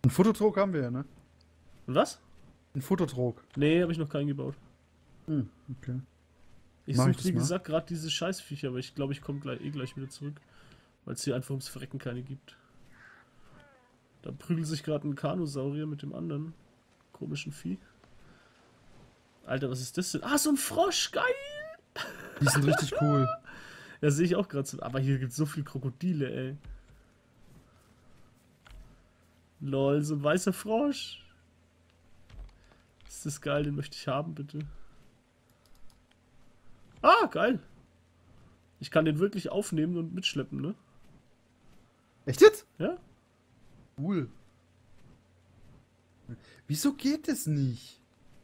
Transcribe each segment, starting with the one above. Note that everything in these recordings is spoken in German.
Einen Futtertrog haben wir ja, ne? Und was? Einen Futtertrog. Nee, habe ich noch keinen gebaut. Hm, okay. Ich Mach ich suche, das wie mal. gesagt, gerade diese Scheißviecher, aber ich glaube, ich komme gleich wieder zurück. Weil es hier einfach ums Verrecken keine gibt. Da prügelt sich gerade ein Kanusaurier mit dem anderen komischen Vieh. Alter, was ist das denn? Ah, so ein Frosch, geil! Die sind richtig cool. Ja, sehe ich auch gerade so. Aber hier gibt es so viel Krokodile, ey. Lol, so ein weißer Frosch. Ist das geil, den möchte ich haben, bitte. Ah, geil. Ich kann den wirklich aufnehmen und mitschleppen, ne? Echt jetzt? Ja? Cool. Wieso geht das nicht?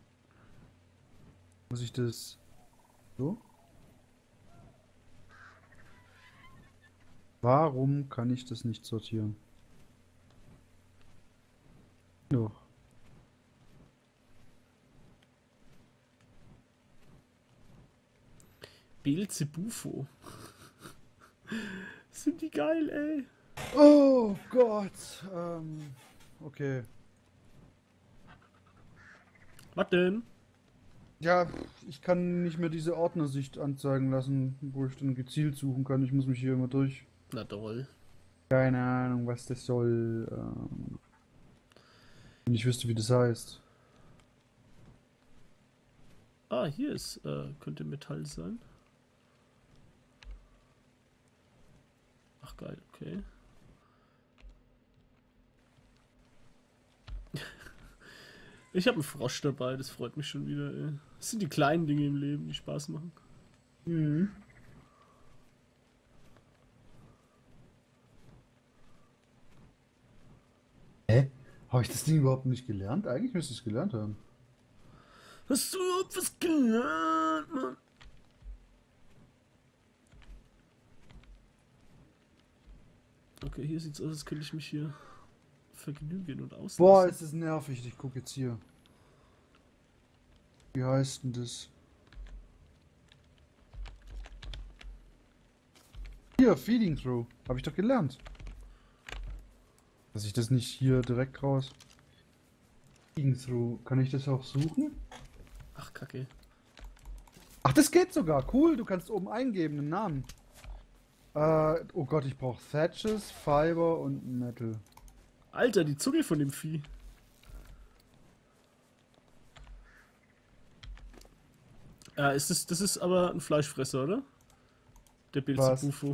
Muss ich das so? Warum kann ich das nicht sortieren? Doch. Beelzebufo. Sind die geil, ey. Oh Gott. Okay. Was denn? Ja, ich kann nicht mehr diese Ordnersicht anzeigen lassen, wo ich dann gezielt suchen kann. Ich muss mich hier immer durch. Na toll. Keine Ahnung, was das soll. Wenn ich wüsste, wie das heißt. Ah, hier ist, könnte Metall sein. Ach geil, okay. Ich habe einen Frosch dabei, das freut mich schon wieder, ey. Das sind die kleinen Dinge im Leben, die Spaß machen. Mhm. Hä? Habe ich das Ding überhaupt nicht gelernt? Eigentlich müsste ich es gelernt haben. Hast du überhaupt was gelernt, Mann? Okay, hier sieht's aus, als könnte ich mich hier vergnügen und Boah, auslassen. ist das nervig. Ich gucke jetzt hier. Wie heißt denn das? Hier, Feeding Through. Habe ich doch gelernt. Dass ich das nicht hier direkt raus. Feeding Through. Kann ich das auch suchen? Ach, Kacke. Ach, das geht sogar. Cool, du kannst oben eingeben, einen Namen. Oh Gott, ich brauche Thatches, Fiber und Metal. Alter, die Zunge von dem Vieh. Das ist aber ein Fleischfresser, oder? Der Was? Beelzebufo.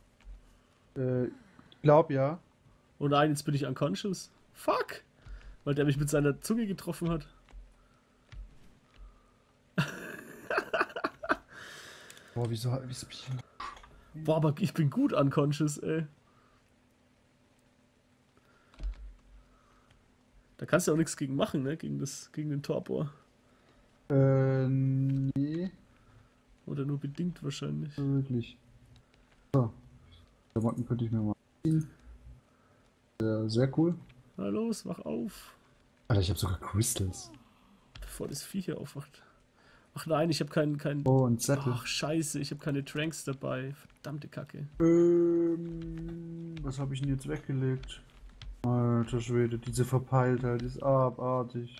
Glaub ja. Oh nein, jetzt bin ich unconscious. Fuck! Weil der mich mit seiner Zunge getroffen hat. Boah, wieso Boah, aber ich bin gut unconscious, ey. Da kannst du auch nichts gegen machen, ne? Gegen den Torpor. Nee, Oder nur bedingt wahrscheinlich. wirklich. So, Klamotten könnte ich mir mal ziehen. Sehr cool. Na los, wach auf. Alter, ich habe sogar Crystals. Bevor das Vieh hier aufwacht. Ach nein, ich habe keinen. Oh, und Zettel. Ach scheiße, ich habe keine Tranks dabei. Verdammte Kacke. Was habe ich denn jetzt weggelegt? Alter Schwede, diese Verpeiltheit ist abartig.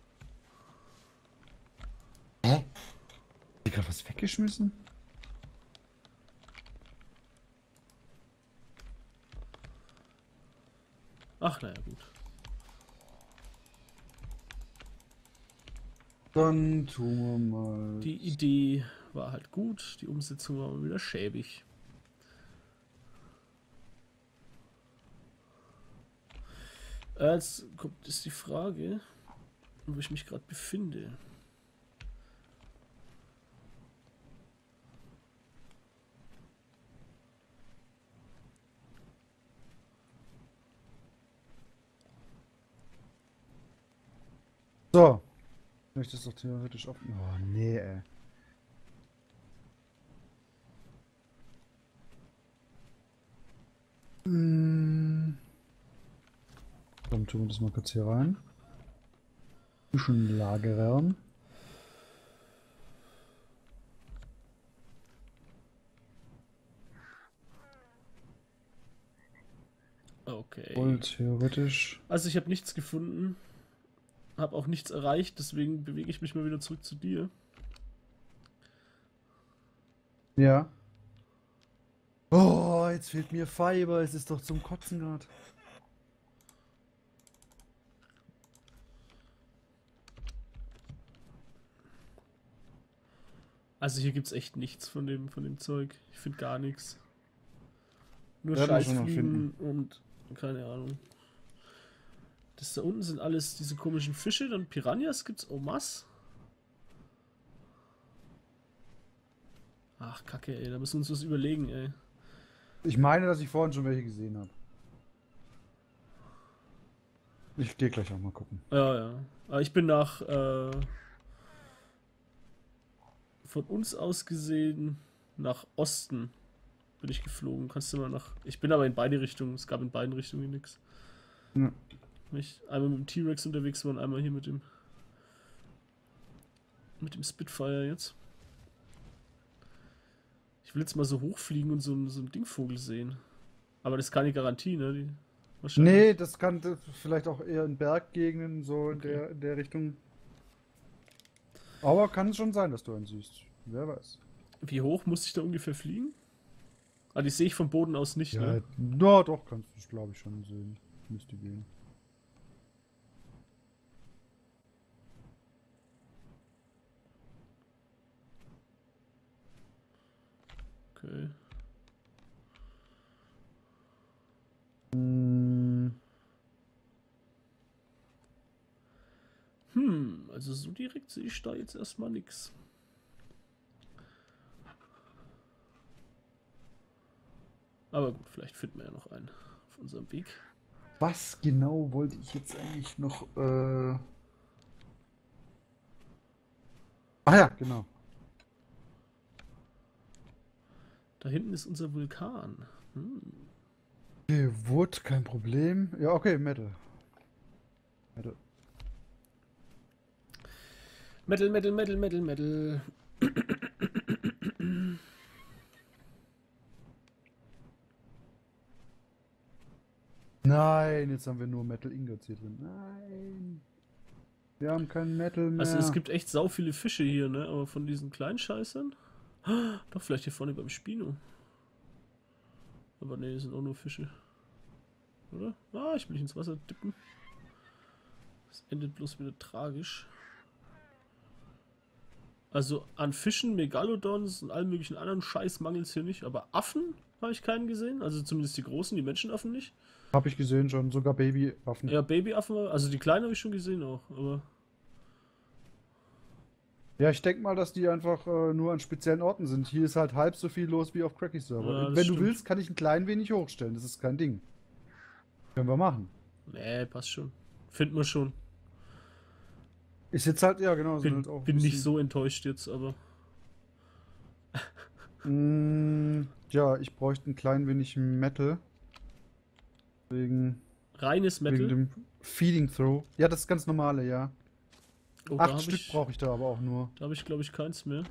Hä? Hab ich gerade was weggeschmissen? Ach naja, gut. Dann tun wir mal. Die Idee war halt gut, die Umsetzung war mal wieder schäbig. Jetzt kommt ist die Frage, wo ich mich gerade befinde. So. Kann ich das doch theoretisch offen. Oh, nee, ey. Hm. Dann tun wir das mal kurz hier rein. Bisschen lagern. Okay. Gold theoretisch. Also ich habe nichts gefunden, habe auch nichts erreicht, deswegen bewege ich mich mal wieder zurück zu dir. Ja. Oh, jetzt fehlt mir Fiber. Es ist doch zum Kotzen gerade. Also hier gibt's echt nichts von dem Zeug. Ich finde gar nichts. Nur Werden wir schon noch Scheißfliegen und keine Ahnung. Das da unten sind alles diese komischen Fische, dann Piranhas gibt's en masse. Ach, Kacke, ey, da müssen wir uns was überlegen, ey. Ich meine, dass ich vorhin schon welche gesehen habe. Ich gehe gleich auch mal gucken. Ja, ja. Aber ich bin von uns aus gesehen nach Osten bin ich geflogen. Kannst du mal nach. Ich bin aber in beide Richtungen. Es gab in beiden Richtungen nichts. Ja. Ich einmal mit dem T-Rex unterwegs war und einmal hier mit dem Spitfire jetzt. Ich will jetzt mal so hochfliegen und so einen Dingvogel sehen. Aber das ist keine Garantie, ne? Wahrscheinlich. Nee, das kann vielleicht auch eher in Berggegenden, so in Okay. in der Richtung. Aber kann es schon sein, dass du einen siehst. Wer weiß. Wie hoch muss ich da ungefähr fliegen? Ah, die sehe ich vom Boden aus nicht, Ja, ne? na, doch, kannst du es, glaube ich, schon sehen. Müsste gehen. Okay. Hm, Also so direkt sehe ich da jetzt erstmal nichts. Aber gut, vielleicht finden wir ja noch einen auf unserem Weg. was genau wollte ich jetzt eigentlich noch? Ah ja, genau. Da hinten ist unser Vulkan. Okay, Wood, kein Problem. Ja, okay, Metal. Metal. Metal, Metal, Metal, Metal, Metal. Nein, jetzt haben wir nur Metal Ingots hier drin. Nein. Wir haben kein Metal mehr. Also es gibt echt sau viele Fische hier, ne? Aber von diesen kleinen Scheißern. Doch, vielleicht hier vorne beim Spino. Aber ne, das sind auch nur Fische. Oder? Ah, ich will nicht ins Wasser dippen. Das endet bloß wieder tragisch. Also an Fischen, Megalodons und allen möglichen anderen Scheiß mangelt es hier nicht. Aber Affen habe ich keinen gesehen. Also zumindest die großen, die Menschenaffen nicht. Habe ich gesehen schon, sogar Babyaffen. Ja, Babyaffen, also die kleinen habe ich schon gesehen auch. Aber Ja, ich denke mal, dass die einfach nur an speziellen Orten sind. Hier ist halt halb so viel los wie auf Cracky Server. Ja, das Wenn du stimmt. willst, kann ich ein klein wenig hochstellen. Das ist kein Ding. Können wir machen. nee, passt schon. Finden wir schon. Ist jetzt halt, ja genau, sind Bin, halt auch ein bin nicht bisschen- so enttäuscht jetzt, aber. Ja, ich bräuchte ein klein wenig Metal. Reines Wegen Metal. dem Feeding Throw. Ja, das ist ganz normale, ja. Oh, da 8 hab Stück ich, brauche ich da aber auch nur. da habe ich glaube ich keins mehr.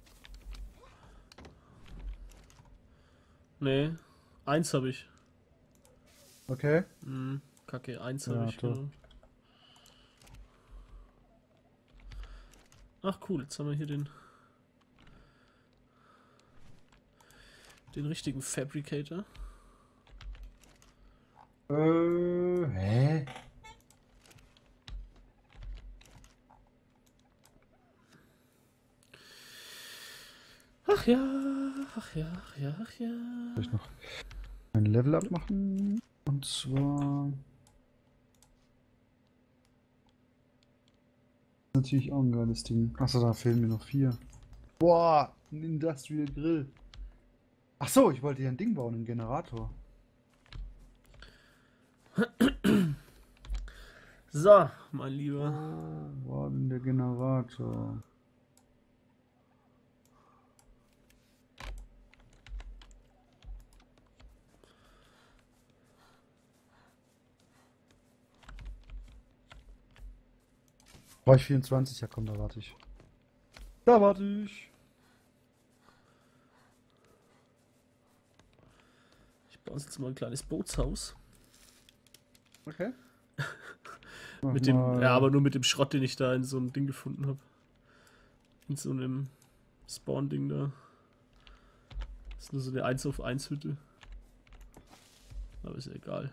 Nee, eins habe ich. Okay. Kacke, eins Ja, habe ich, toll. genau. Ach cool, jetzt haben wir hier den richtigen Fabricator. Hä? Ach ja, ach ja, ach ja, ach ja. Soll ich noch ein Level-Up machen? Und zwar. Natürlich auch ein geiles Ding. Achso, da fehlen mir noch 4. Boah, ein Industrial Grill. Achso, ich wollte hier ein Ding bauen, einen Generator. So, mein Lieber. Wo war denn der Generator? War ich 24? Ja komm, da warte ich. Da warte ich. Ich baue uns jetzt mal ein kleines Bootshaus. Okay. Mit dem, ja, aber nur mit dem Schrott, den ich da in so einem Ding gefunden habe. In so einem Spawn-Ding da. Das ist nur so eine 1 auf 1 Hütte. Aber ist ja egal.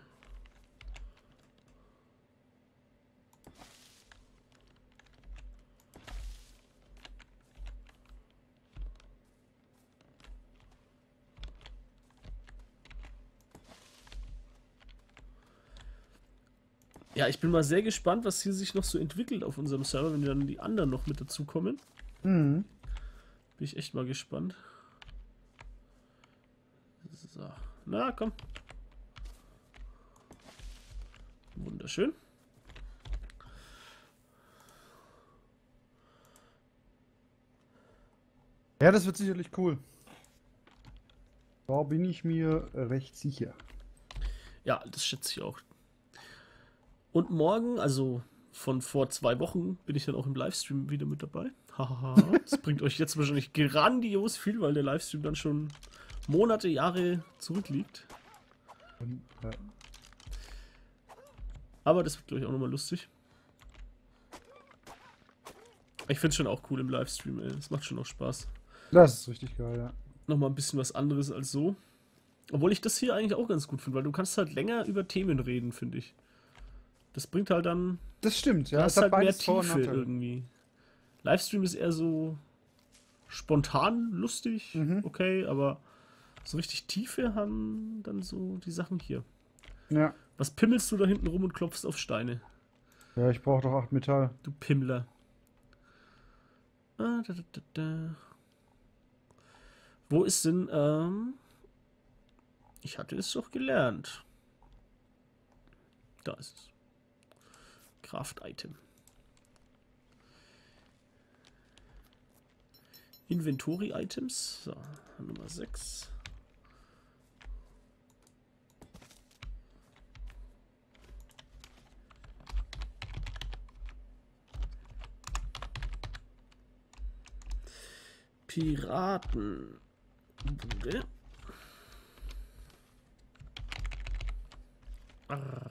Ja, ich bin mal sehr gespannt, was hier sich noch so entwickelt auf unserem Server, wenn dann die anderen noch mit dazukommen. Mhm. Bin ich echt mal gespannt. So. Na, komm. Wunderschön. Ja, das wird sicherlich cool. Da bin ich mir recht sicher. Ja, das schätze ich auch. Und morgen, also von vor 2 Wochen, bin ich dann auch im Livestream wieder mit dabei. Hahaha. Das bringt euch jetzt wahrscheinlich grandios viel, weil der Livestream dann schon Monate, Jahre zurückliegt. Und, Aber das wird, glaube ich, auch nochmal lustig. Ich finde es schon auch cool im Livestream, ey. Es macht schon auch Spaß. das ist richtig geil, ja. Nochmal ein bisschen was anderes als so. Obwohl ich das hier eigentlich auch ganz gut finde, weil du kannst halt länger über Themen reden, finde ich. Das bringt halt dann... Das stimmt, ja. Du Es hast hat halt mehr beides Vor- und Tiefe Nachteile. irgendwie. Livestream ist eher so spontan, lustig, Mhm. okay, aber so richtig Tiefe haben dann so die Sachen hier. Ja. Was pimmelst du da hinten rum und klopfst auf Steine? Ja, ich brauche doch 8 Metall. Du Pimmler. Ah, da, da, da, da. Wo ist denn, ich hatte es doch gelernt. Da ist es. Craft-Item. Inventory-Items. So, Nummer 6. Piratenbude. Ah.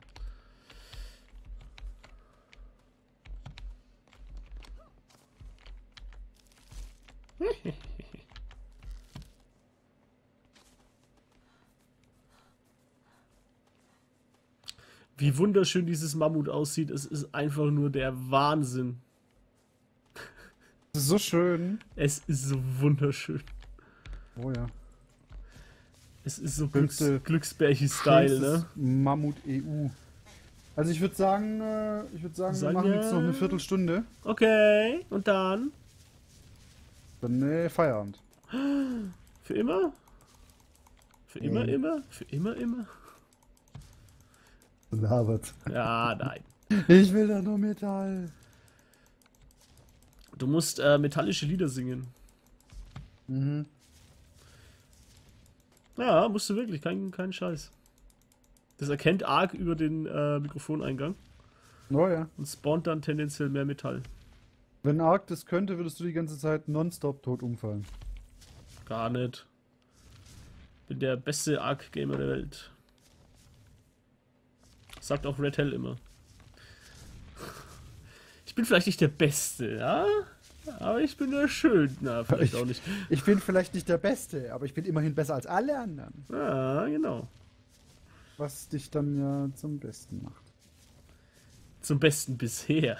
Wie wunderschön dieses Mammut aussieht. Es ist einfach nur der Wahnsinn. Das ist so schön. Es ist so wunderschön. Oh ja. Es ist so Schönste- Glücksbärchen-Style, ne? Schönstes Mammut EU. Also ich würde sagen, wir Sagen machen wir- jetzt noch eine Viertelstunde. Okay, und dann? Dann Feierabend. Für immer? Für immer, Nee. immer? Für immer, immer? Labert. Ja, nein. Ich will da nur Metall. Du musst metallische Lieder singen. Mhm. Ja, musst du wirklich, kein Scheiß. Das erkennt arg über den Mikrofoneingang Oh ja. und spawnt dann tendenziell mehr Metall. Wenn Ark das könnte, würdest du die ganze Zeit nonstop tot umfallen. Gar nicht. Bin der beste Arc-Gamer der Welt. Sagt auch Red Hell immer. Ich bin vielleicht nicht der Beste, ja? Aber ich bin der Schön. Na, vielleicht auch nicht. Ich bin vielleicht nicht der Beste, aber ich bin immerhin besser als alle anderen. Ja, genau. Was dich dann ja zum Besten macht. Zum Besten bisher.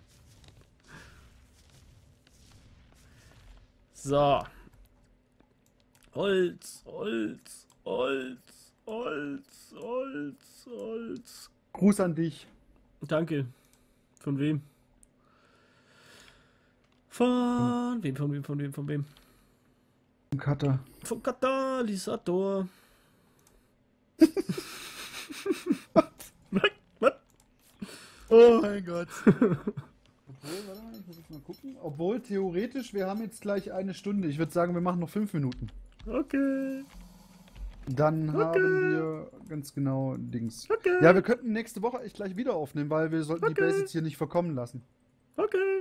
So. Holz, Holz, Holz, Holz, Holz, Holz. Gruß an dich. Danke. Von wem? Von wem, von wem, von wem, von wem? Cutter. Vom Katalysator. Was? Oh mein Gott. Obwohl, warte mal, ich muss jetzt mal gucken. Obwohl, theoretisch, wir haben jetzt gleich 1 Stunde. Ich würde sagen, wir machen noch 5 Minuten. Okay. Dann haben wir ganz genau Dings. Ja, wir könnten nächste Woche echt gleich wieder aufnehmen, weil wir sollten die Base jetzt hier nicht verkommen lassen. Okay.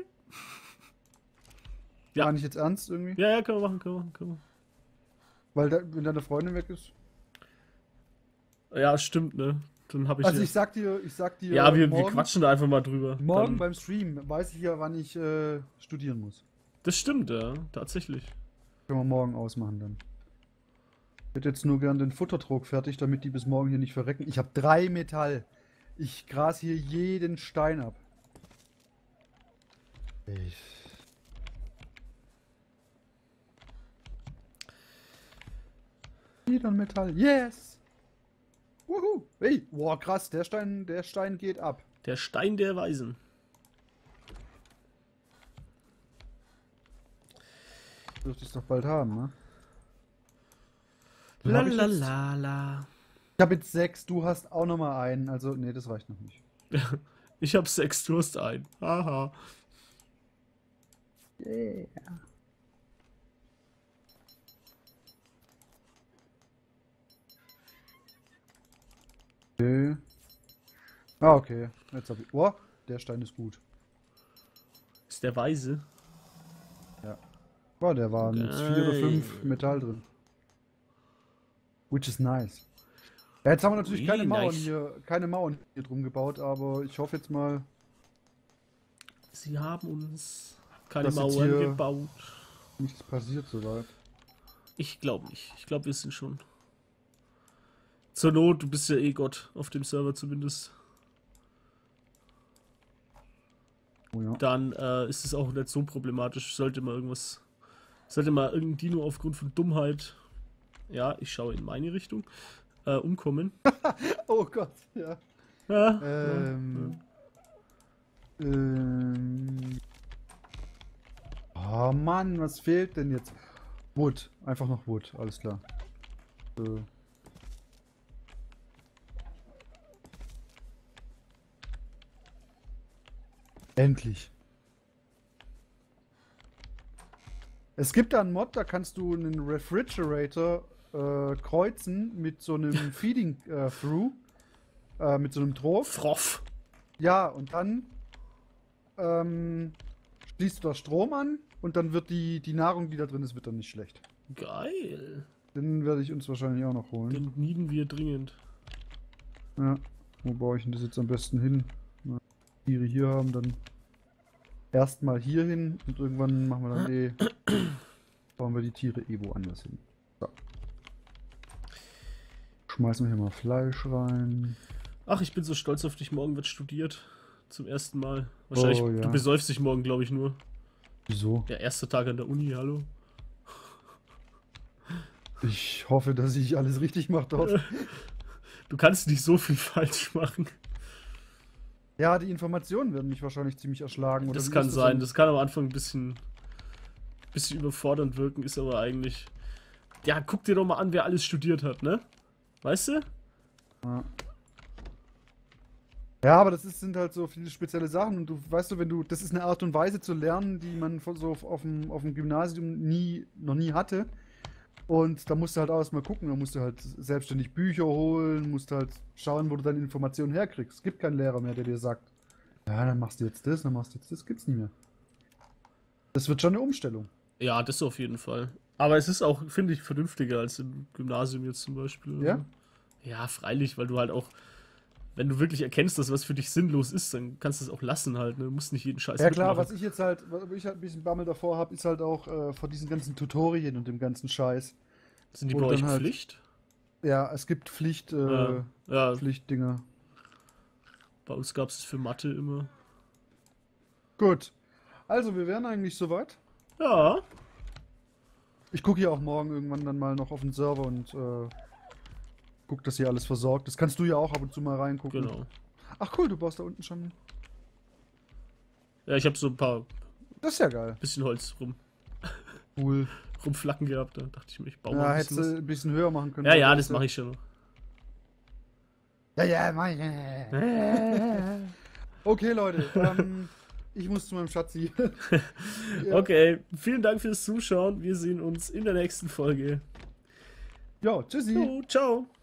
Ja. War nicht jetzt ernst irgendwie? Ja, können wir machen, können wir machen, können Weil wenn deine Freundin weg ist. wir. Ja, stimmt, ne? Dann habe ich Also ja. ich sag dir, Ja, wir morgen, quatschen da einfach mal drüber. morgen Dann, beim Stream weiß ich ja, wann ich studieren muss. das stimmt, ja, tatsächlich. Können wir morgen ausmachen dann. Ich hätte jetzt nur gern den Futterdruck fertig, damit die bis morgen hier nicht verrecken. Ich habe 3 Metall. Ich gras hier jeden Stein ab. Ich. Wieder ein Metall. Yes! Wuhu! Hey, wow, krass, der Stein geht ab. Der Stein der Weisen. Dürfte ich es doch bald haben, ne? Dann La hab ich la jetzt- la la. Ich habe jetzt 6, du hast auch noch mal einen. Also, nee, das reicht noch nicht. Ich hab 6, du hast einen. Haha. Yeah. Okay. Ah, okay. Jetzt hab ich. Oh, der Stein ist gut. Ist der Weise? Oh, der war mit 4 oder 5 Geil. Metall drin. Which is nice. Ja, jetzt haben wir natürlich Really nice. keine Mauern hier drum gebaut, aber ich hoffe jetzt mal, Sie haben uns keine Das jetzt Mauern hier- gebaut. nichts passiert soweit. Ich glaube nicht. Ich glaube, wir sind schon. Zur Not, du bist ja eh Gott, auf dem Server zumindest. Oh ja. Dann ist es auch nicht so problematisch. Sollte mal irgendein Dino aufgrund von Dummheit, ja, ich schaue in meine Richtung, umkommen. Oh Gott, ja. Ja, Oh Mann, was fehlt denn jetzt? Wood, einfach noch Wood, alles klar. Endlich. Es gibt da einen Mod, da kannst du einen Refrigerator kreuzen mit so einem Feeding Through, mit so einem Trophäe. Froff. Ja, und dann schließt du da Strom an und dann wird die Nahrung, die da drin ist, wird dann nicht schlecht. Geil. Den werde ich uns wahrscheinlich auch noch holen. Den needen wir dringend. Ja. Wo baue ich denn das jetzt am besten hin? Na, Tiere hier haben, dann erstmal hier hin und irgendwann machen wir dann bauen wir die Tiere woanders hin. So. Schmeißen wir hier mal Fleisch rein. Ach, ich bin so stolz auf dich. Morgen wird studiert. Zum ersten Mal. Wahrscheinlich, Oh, ja. du besäufst dich morgen, glaube ich, nur. Wieso? Der erste Tag an der Uni, hallo. Ich hoffe, dass ich alles richtig mache dort. Du kannst nicht so viel falsch machen. Ja, die Informationen werden mich wahrscheinlich ziemlich erschlagen. Oder Das wie kann ist sein. denn? Das kann am Anfang ein bisschen überfordernd wirken, ist aber eigentlich. Ja, guck dir doch mal an, wer alles studiert hat, ne? Weißt du? Ja. Ja, aber sind halt so viele spezielle Sachen und du weißt du, das ist eine Art und Weise zu lernen, die man so auf dem Gymnasium noch nie hatte. Und da musst du halt auch erstmal gucken, da musst du halt selbstständig Bücher holen, musst halt schauen, wo du deine Informationen herkriegst. Es gibt keinen Lehrer mehr, der dir sagt, ja, dann machst du jetzt das, dann machst du jetzt das, gibt's nicht mehr. Das wird schon eine Umstellung. Ja, das auf jeden Fall. Aber es ist auch, finde ich, vernünftiger als im Gymnasium jetzt zum Beispiel. Ja? Ja, freilich, weil du halt auch, wenn du wirklich erkennst, dass was für dich sinnlos ist, dann kannst du es auch lassen halt. Ne? Du musst nicht jeden Scheiß Ja klar, mitmachen. was ich halt ein bisschen Bammel davor habe, ist halt auch vor diesen ganzen Tutorien und dem ganzen Scheiß. Sind die wo bei du euch dann halt- Pflicht? Ja, es gibt Ja, Pflichtdinger. bei uns gab es für Mathe immer. Gut. Also, wir wären eigentlich soweit. Ja, Ich gucke hier auch morgen irgendwann dann mal noch auf den Server und guck, dass hier alles versorgt. Das kannst du ja auch ab und zu mal reingucken. genau. Ach cool, du baust da unten schon. Ja, ich habe so ein paar Das ist ja geil. bisschen Holz Cool. rumflacken gehabt. Da dachte ich mir, ich baue mal Ja, ein hättest bisschen du ein bisschen höher machen können. was. Ja, das mache ich schon noch. Ja, mach ich. Okay, Leute. Ich muss zu meinem Schatzi. Ja. Okay, vielen Dank fürs Zuschauen. Wir sehen uns in der nächsten Folge. Ja, tschüssi. Jo, ciao.